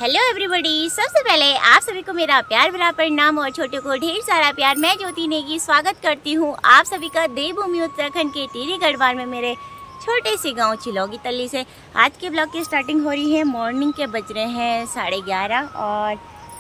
Hello everybody. सबसे पहले आप सभी को मेरा प्यार भरा प्रणाम और छोटे को ढेर सारा प्यार। मैं ज्योति नेगी स्वागत करती हूँ आप सभी का देवभूमि उत्तराखंड के टिहरी गढ़वाल में मेरे छोटे से गांव चिलौगी तल्ली से। आज के ब्लॉग की स्टार्टिंग हो रही है मॉर्निंग के, बज रहे हैं 11:30 और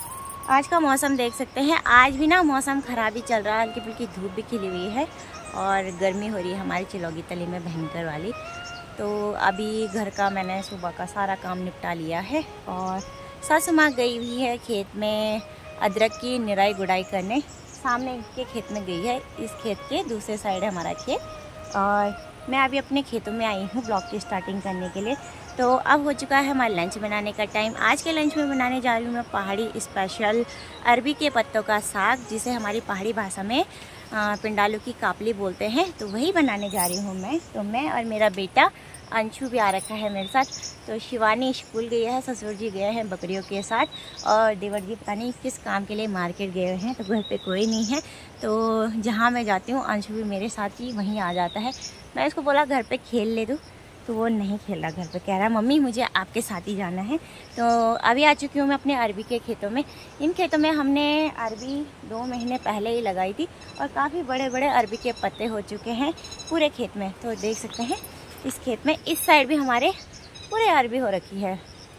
आज का मौसम देख सकते हैं। आज भी ना मौसम ख़राब ही चल रहा है, हल्की फुल्की धूप भी खिली हुई है और गर्मी हो रही है हमारी चिलौगी तल्ली में भयंकर वाली। तो अभी घर का मैंने सुबह का सारा काम निपटा लिया है और सासू माँ गई हुई है खेत में अदरक की निराई गुड़ाई करने। सामने के खेत में गई है, इस खेत के दूसरे साइड है हमारा खेत और मैं अभी अपने खेतों में आई हूँ ब्लॉग की स्टार्टिंग करने के लिए। तो अब हो चुका है हमारा लंच बनाने का टाइम। आज के लंच में बनाने जा रही हूँ मैं पहाड़ी स्पेशल अरबी के पत्तों का साग, जिसे हमारी पहाड़ी भाषा में पिंडालू की कापली बोलते हैं। तो वही बनाने जा रही हूँ मैं। तो मैं और मेरा बेटा अंशु भी आ रखा है मेरे साथ। तो शिवानी स्कूल गई है, ससुर जी गए हैं बकरियों के साथ और देवर जी पता नहीं किस काम के लिए मार्केट गए हैं। तो घर पे कोई नहीं है, तो जहाँ मैं जाती हूँ अंशु भी मेरे साथ ही वहीं आ जाता है। मैं इसको बोला घर पे खेल ले दूँ, तो वो नहीं खेल रहा घर पे, कह रहा है मम्मी मुझे आपके साथ ही जाना है। तो अभी आ चुकी हूँ मैं अपने अरबी के खेतों में। इन खेतों में हमने अरबी 2 महीने पहले ही लगाई थी और काफ़ी बड़े बड़े अरबी के पत्ते हो चुके हैं पूरे खेत में। तो देख सकते हैं इस खेत में इस साइड भी हमारे पूरे अरबी हो रखी है।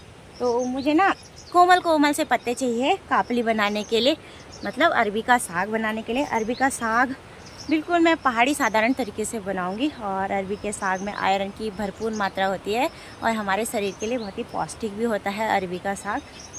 तो मुझे ना कोमल कोमल से पत्ते चाहिए कापली बनाने के लिए, मतलब अरबी का साग बनाने के लिए। अरबी का साग बिल्कुल मैं पहाड़ी साधारण तरीके से बनाऊंगी और अरबी के साग में आयरन की भरपूर मात्रा होती है और हमारे शरीर के लिए बहुत ही पौष्टिक भी होता है अरबी का साग।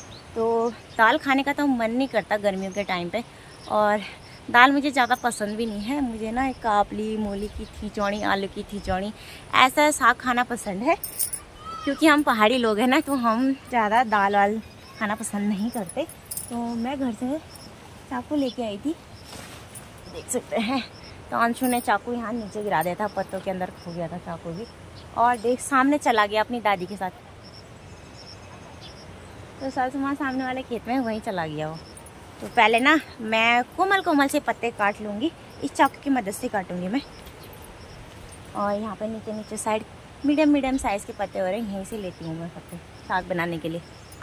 तो दाल खाने का तो मन नहीं करता गर्मियों के टाइम पे, और दाल मुझे ज़्यादा पसंद भी नहीं है। मुझे ना कापली, मूली की खिचौड़ी, आलू की खिचौड़ी, ऐसा साग खाना पसंद है। क्योंकि हम पहाड़ी लोग हैं ना, तो हम ज़्यादा दाल वाल खाना पसंद नहीं करते। तो मैं घर से चाकू लेके आई थी, देख सकते हैं। तो अंशु ने चाकू यहाँ नीचे गिरा दिया था, पत्तों के अंदर खो गया था चाकू भी। और देख सामने चला गया अपनी दादी के साथ। तो सासू माँ सामने वाले खेत में वहीं चला गया वो। तो पहले ना मैं कोमल कोमल से पत्ते काट लूँगी, इस चाकू की मदद से काटूँगी मैं। और यहाँ पर नीचे नीचे साइड मीडियम साइज़ के पत्ते हो रहे हैं, यहीं से लेती हूँ मैं पत्ते साग बनाने के लिए।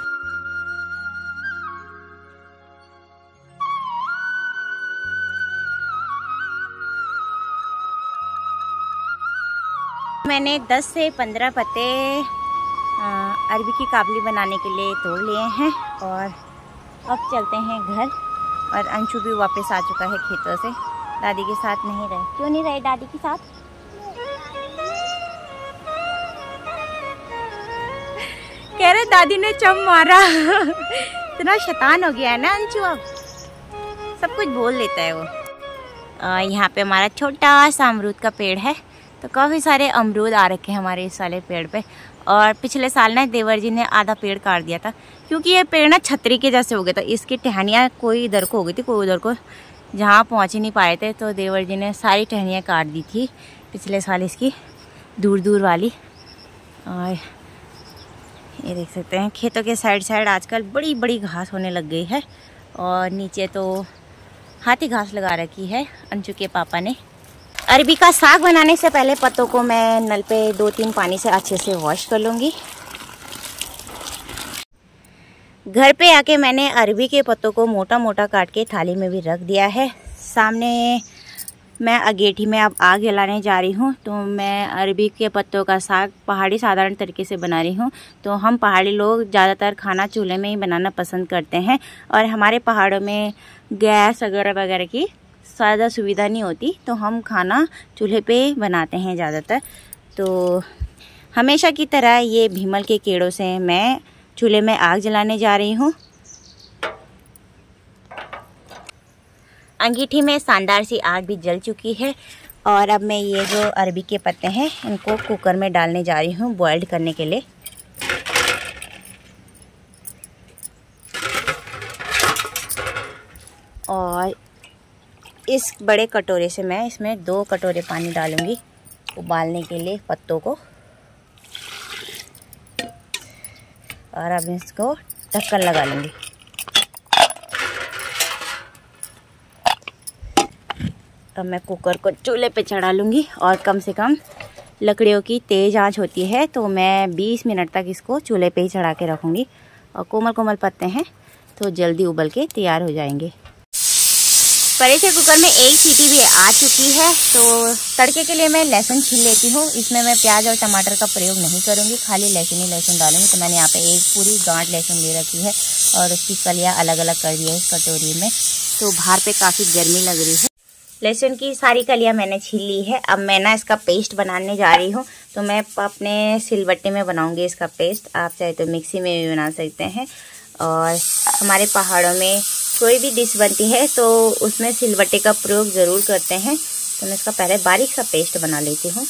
मैंने 10 से 15 पत्ते अरबी की काबली बनाने के लिए तोड़ लिए हैं और अब चलते हैं घर। और अंशु भी वापस आ चुका है खेतों से, दादी के साथ नहीं रहे। क्यों नहीं रहे दादी के साथ? कह रहे दादी ने चम मारा। इतना शैतान हो गया है ना अंशु, अब सब कुछ बोल लेता है वो। यहाँ पे हमारा छोटा सा अमरूद का पेड़ है, तो काफ़ी सारे अमरूद आ रखे हैं हमारे इस वाले पेड़ पे। और पिछले साल ना देवर जी ने आधा पेड़ काट दिया था, क्योंकि ये पेड़ ना छतरी के जैसे हो गया था। इसकी टहनियाँ कोई इधर को हो गई थी, कोई उधर को, जहाँ पहुँच ही नहीं पाए थे। तो देवर जी ने सारी टहनियाँ काट दी थी पिछले साल इसकी, दूर दूर वाली। और ये देख सकते हैं खेतों के साइड आजकल बड़ी बड़ी घास होने लग गई है और नीचे तो हाथी घास लगा रखी है अंशु के पापा ने। अरबी का साग बनाने से पहले पत्तों को मैं नल पे 2-3 पानी से अच्छे से वॉश कर लूँगी। घर पे आके मैंने अरबी के पत्तों को मोटा मोटा काट के थाली में भी रख दिया है। सामने मैं अगेठी में अब आग जलाने जा रही हूँ। तो मैं अरबी के पत्तों का साग पहाड़ी साधारण तरीके से बना रही हूँ। तो हम पहाड़ी लोग ज़्यादातर खाना चूल्हे में ही बनाना पसंद करते हैं और हमारे पहाड़ों में गैस वगैरह की ज़्यादा सुविधा नहीं होती, तो हम खाना चूल्हे पे बनाते हैं ज़्यादातर। तो हमेशा की तरह ये भीमल के केड़ों से मैं चूल्हे में आग जलाने जा रही हूँ। अंगीठी में शानदार सी आग भी जल चुकी है और अब मैं ये जो अरबी के पत्ते हैं इनको कुकर में डालने जा रही हूँ बॉइल्ड करने के लिए। और इस बड़े कटोरे से मैं इसमें 2 कटोरे पानी डालूंगी उबालने के लिए पत्तों को। और अब इसको ढक्कन लगा लूँगी। अब मैं कुकर को चूल्हे पे चढ़ा लूँगी और कम से कम लकड़ियों की तेज़ आंच होती है, तो मैं 20 मिनट तक इसको चूल्हे पे ही चढ़ा के रखूँगी। और कोमल कोमल पत्ते हैं तो जल्दी उबल के तैयार हो जाएंगे। प्रेशर कुकर में एक सीटी भी आ चुकी है। तो तड़के के लिए मैं लहसुन छील लेती हूँ। इसमें मैं प्याज और टमाटर का प्रयोग नहीं करूँगी, खाली लहसुन ही लहसुन डालूंगी। तो मैंने यहाँ पे एक पूरी गांठ लहसुन ले रखी है और उसकी कलियाँ अलग अलग कर दी है इस कटोरी में। तो बाहर पे काफ़ी गर्मी लग रही है। लहसुन की सारी कलियाँ मैंने छील ली है। अब मैं ना इसका पेस्ट बनाने जा रही हूँ। तो मैं अपने सिलबट्टे में बनाऊँगी इसका पेस्ट। आप चाहे तो मिक्सी में भी बना सकते हैं। और हमारे पहाड़ों में कोई भी डिश बनती है तो उसमें सिलबट्टे का प्रयोग ज़रूर करते हैं। तो मैं इसका पहले बारीक सा पेस्ट बना लेती हूँ।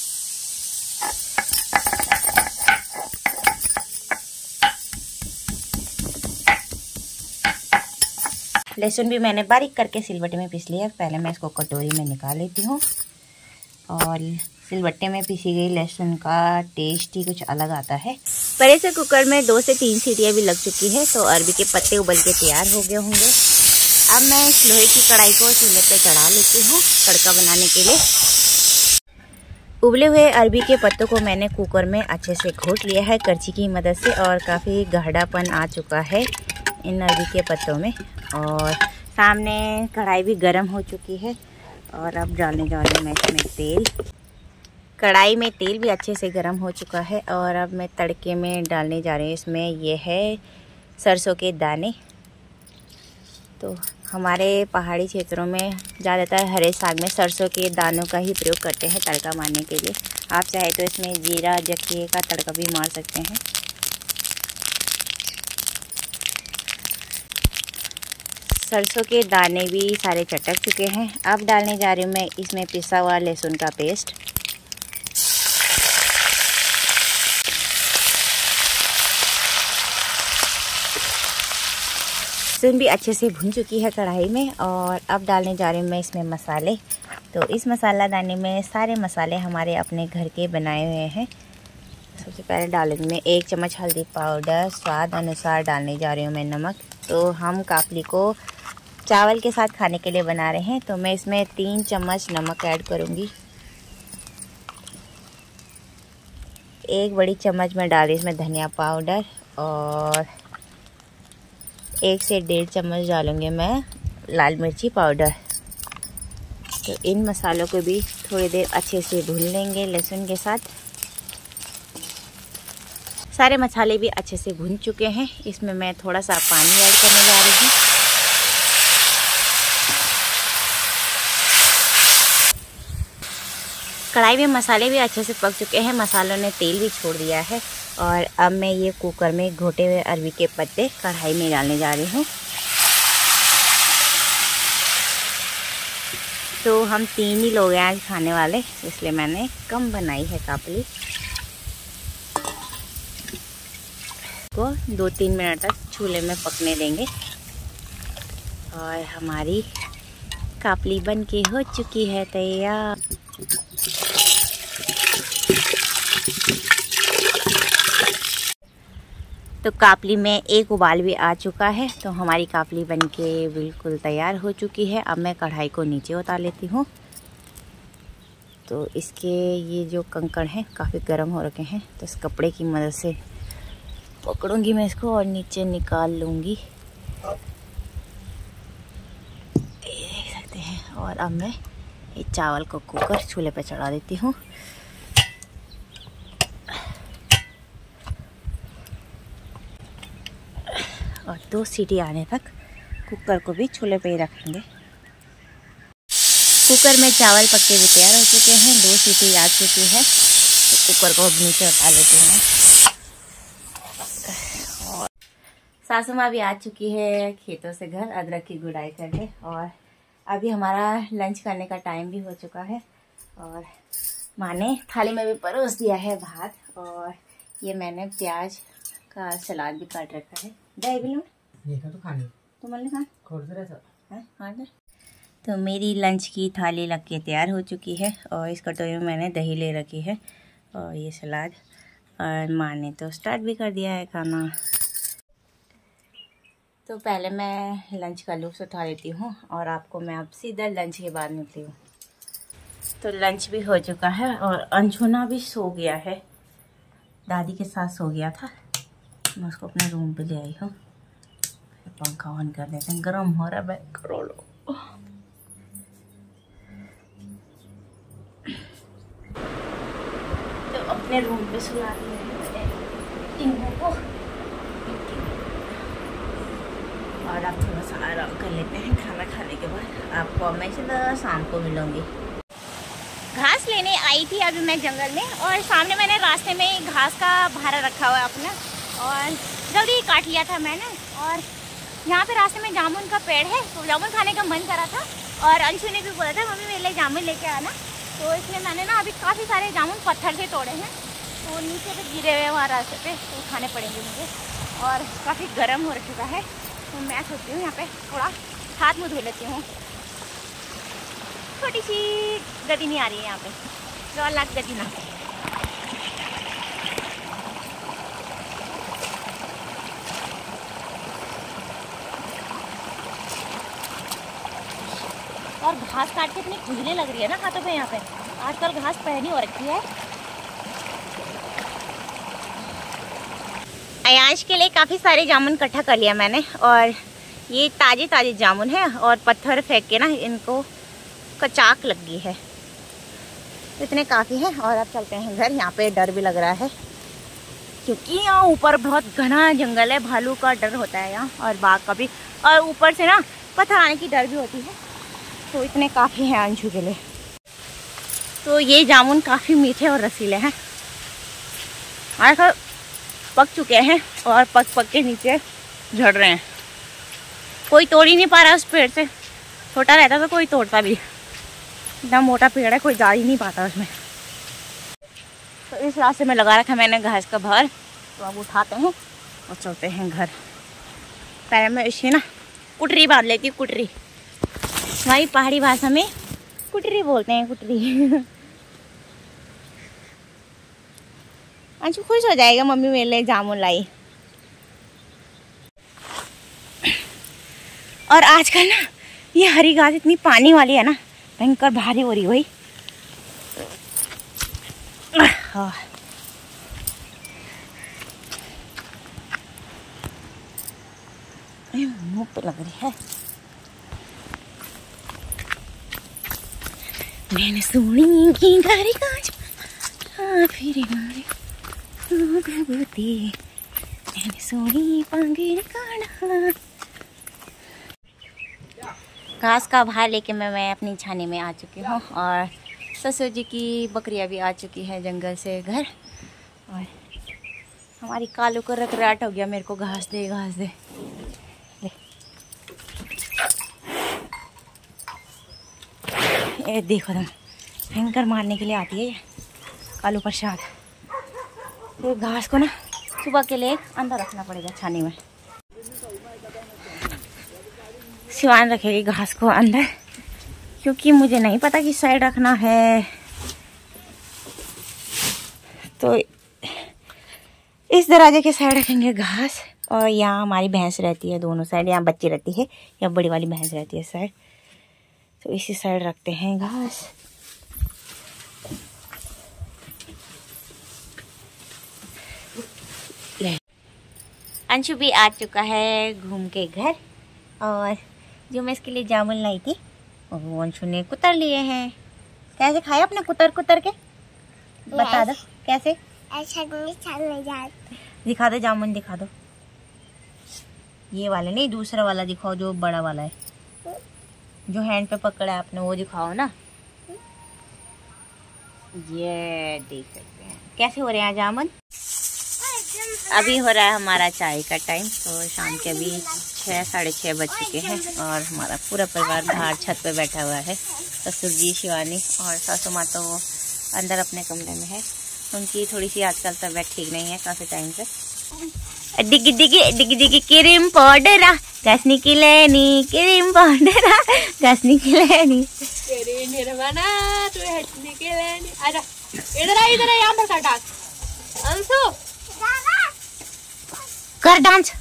लहसुन भी मैंने बारीक करके सिलबट्टे में पीस लिया। पहले मैं इसको कटोरी में निकाल लेती हूँ। और सिलबट्टे में पीसी गई लहसुन का टेस्ट ही कुछ अलग आता है। प्रेशर कुकर में 2 से 3 सीटियाँ भी लग चुकी है। तो अरबी के पत्ते उबल के तैयार हो गए होंगे। अब मैं इस लोहे की कढ़ाई को चूल्हे पे चढ़ा लेती हूँ तड़का बनाने के लिए। उबले हुए अरबी के पत्तों को मैंने कुकर में अच्छे से घोट लिया है करछी की मदद से। और काफ़ी गाढ़ापन आ चुका है इन अरबी के पत्तों में। और सामने कढ़ाई भी गर्म हो चुकी है। और अब डालने जा रही हूँ मैं इसमें तेल। कढ़ाई में तेल भी अच्छे से गर्म हो चुका है। और अब मैं तड़के में डालने जा रही हूँ इसमें ये है सरसों के दाने। तो हमारे पहाड़ी क्षेत्रों में ज़्यादातर हरे साग में सरसों के दानों का ही प्रयोग करते हैं तड़का मारने के लिए। आप चाहे तो इसमें जीरा जक्के का तड़का भी मार सकते हैं। सरसों के दाने भी सारे चटक चुके हैं। अब डालने जा रही हूँ मैं इसमें पिसा हुआ लहसुन का पेस्ट। लहसुन भी अच्छे से भुन चुकी है कढ़ाई में। और अब डालने जा रही हूँ मैं इसमें मसाले। तो इस मसाला दाने में सारे मसाले हमारे अपने घर के बनाए हुए हैं। सबसे पहले डालेंगे मैं 1 चम्मच हल्दी पाउडर, स्वाद अनुसार डालने जा रही हूँ मैं नमक। तो हम कापली को चावल के साथ खाने के लिए बना रहे हैं तो मैं इसमें 3 चम्मच नमक ऐड करूँगी। 1 बड़ी चम्मच में डाली इसमें धनिया पाउडर। और 1 से 1.5 चम्मच डालूँगी मैं लाल मिर्ची पाउडर। तो इन मसालों को भी थोड़ी देर अच्छे से भून लेंगे लहसुन के साथ। सारे मसाले भी अच्छे से भून चुके हैं। इसमें मैं थोड़ा सा पानी ऐड करने जा रही हूँ। कढ़ाई में मसाले भी अच्छे से पक चुके हैं। मसालों ने तेल भी छोड़ दिया है। और अब मैं ये कुकर में घोटे हुए अरबी के पत्ते कढ़ाई में डालने जा रही हूँ। तो हम 3 ही लोग हैं आज खाने वाले, इसलिए मैंने कम बनाई है कापली को। 2-3 मिनट तक चूल्हे में पकने देंगे। और हमारी कापली बन के हो चुकी है तैयार। तो कापली में एक उबाल भी आ चुका है। तो हमारी कापली बनके बिल्कुल तैयार हो चुकी है। अब मैं कढ़ाई को नीचे उतार लेती हूँ। तो इसके ये जो कंकड़ हैं काफ़ी गर्म हो रखे हैं। तो इस कपड़े की मदद से पकड़ूंगी मैं इसको और नीचे निकाल लूँगी। देख सकते हैं। और अब मैं ये चावल को कुकर चूल्हे पर चढ़ा देती हूँ। और 2 सीटी आने तक कुकर को भी चूल्हे पे ही रखेंगे। कुकर में चावल पक्के भी तैयार हो चुके हैं। 2 सीटी आ चुकी है। तो कुकर को अब नीचे उतार लेती हूँ। और सासू माँ भी आ चुकी है खेतों से घर अदरक की गुड़ाई करके। और अभी हमारा लंच करने का टाइम भी हो चुका है। और माँ ने थाली में भी परोस दिया है भात। और ये मैंने प्याज का सलाद भी काट रखा है। तो मेरी लंच की थाली लग के तैयार हो चुकी है। और इस कटोरी में मैंने दही ले रखी है और ये सलाद। और माँ ने तो स्टार्ट भी कर दिया है खाना। तो पहले मैं लंच का लुत्फ़ उठा लेती हूँ और आपको मैं अब सीधा लंच के बाद मिलती हूँ। तो लंच भी हो चुका है और अंशुना भी सो गया है, दादी के साथ सो गया था। मैं उसको अपने रूम पे ले आई हूँ। पंखा ऑन कर देते हैं, गर्म हो रहा है बैक करो लो। तो अपने रूम पे सुला दिया है मैंने टिंगू को, और आप थोड़ा सा आराम कर लेते हैं खाना खाने के बाद। आपको मैं सीधा शाम को मिलूंगी। घास लेने आई थी अभी मैं जंगल में, और सामने मैंने रास्ते में घास का भारा रखा हुआ है अपना, और जल्दी काट लिया था मैंने। और यहाँ पे रास्ते में जामुन का पेड़ है, तो जामुन खाने का मन करा था, और अंशु ने भी बोला था मम्मी मेरे लिए जामुन लेके आना, तो इसलिए मैंने ना अभी काफ़ी सारे जामुन पत्थर से तोड़े हैं, तो नीचे पे गिरे हुए वहाँ रास्ते पे, तो खाने पड़ेंगे मुझे। और काफ़ी गर्म हो चुका है, तो मैं सोचती हूँ यहाँ पे थोड़ा हाथ मुँह धो लेती हूँ। छोटी सी गति नहीं आ रही है यहाँ पे, जो अलग गति ना। और घास काट के इतनी खुजली लग रही है ना हाथों पे, यहाँ पे आजकल घास पहनी हो रखी है। अयांश के लिए काफ़ी सारे जामुन इकट्ठा कर लिया मैंने, और ये ताजे ताजे जामुन है, और पत्थर फेंक के ना इनको कचाक लग गई है, इतने काफ़ी है। और अब चलते हैं घर। यहाँ पे डर भी लग रहा है क्योंकि यहाँ ऊपर बहुत घना जंगल है, भालू का डर होता है यहाँ, और बाघ का भी, और ऊपर से ना पत्थर आने की डर भी होती है, तो इतने काफ़ी हैं अंशु के लिए। तो ये जामुन काफ़ी मीठे और रसीले हैं, पक चुके हैं, और पक के नीचे झड़ रहे हैं। कोई तोड़ ही नहीं पा रहा उस पेड़ से, छोटा रहता तो कोई तोड़ता भी, इतना मोटा पेड़ है कोई जा ही नहीं पाता उसमें। तो इस रास्ते में लगा रखा मैंने घास का भार, तो अब उठाते हैं और चलते हैं घर। पहले मैं इसकी ना कुटरी बांध लेती हूँ, कुटरी हमारी पहाड़ी भाषा में कुटरी बोलते हैं, कुटरी। अंशु खुश हो जाएगा मम्मी मेरे लिए जामुन लाई। और आजकल ना ये हरी घास इतनी पानी वाली है ना, भयंकर भारी हो रही हुई। मुँह पे लग रही है। मैंने सुनी की घरी कांच फिर मैंने सोनी पांगेर काढ़ा। घास का भार लेके मैं अपनी छानी में आ चुकी हूँ, और ससुर जी की बकरियाँ भी आ चुकी हैं जंगल से घर, और हमारी कालू को रट हो गया मेरे को घास दे घास दे। ले ये देखो तुम, भयंकर मारने के लिए आती है ये कालू प्रसाद। तो घास को ना सुबह के लिए अंदर रखना पड़ेगा छानी में। शिवान रखेगी घास को अंदर, क्योंकि मुझे नहीं पता किस साइड रखना है। तो इस दरवाजे के साइड रखेंगे घास, और यहाँ हमारी भैंस रहती है दोनों साइड, यहाँ बच्ची रहती है, यहाँ बड़ी वाली भैंस रहती है साइड, तो इसी साइड रखते हैं घास। अंशु भी आ चुका है घूम के घर, और जो मैं इसके लिए जामुन लाई थी वो अंशु ने कुतर लिए हैं। कैसे खाए अपने कुतर के? बता दो कैसे? दिखा दो जामुन, दिखा दो। ये वाले नहीं, दूसरा वाला दिखाओ जो बड़ा वाला है, जो हैंड पे पकड़ा है आपने, वो दिखाओ ना। ये देख सकते हैं कैसे हो रहे हैं जामुन। अभी हो रहा है हमारा चाय का टाइम, तो शाम के अभी 6 साढ़े 6 बज चुके हैं, और हमारा पूरा परिवार बाहर छत पे बैठा हुआ है। ससुर जी, शिवानी और सासू माँ तो अंदर अपने कमरे में है। उनकी थोड़ी सी आजकल तबीयत ठीक नहीं है काफ़ी टाइम से। डिगी डिगी डिगी डिगी क्रीम पाउडर घसने की लेनी, क्रीम पाउडर घसने की लेनी, इधर यहाँ पर अंशु कर डांस,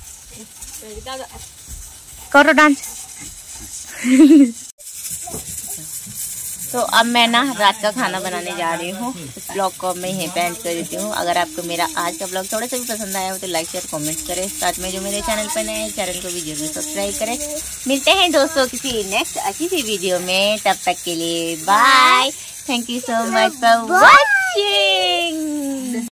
करो डांस। तो अब मैं ना रात का खाना बनाने जा रही हूँ। इस ब्लॉग को मैं यहीं पे एंड कर देती हूँ। अगर आपको मेरा आज का ब्लॉग थोड़ा सा भी पसंद आया हो तो लाइक शेयर कमेंट करें। साथ में जो मेरे चैनल पर नए हैं चैनल को भी जरूर सब्सक्राइब करें। मिलते हैं दोस्तों किसी नेक्स्ट अच्छी सी वीडियो में, तब तक के लिए bye. Thank you so much for watching.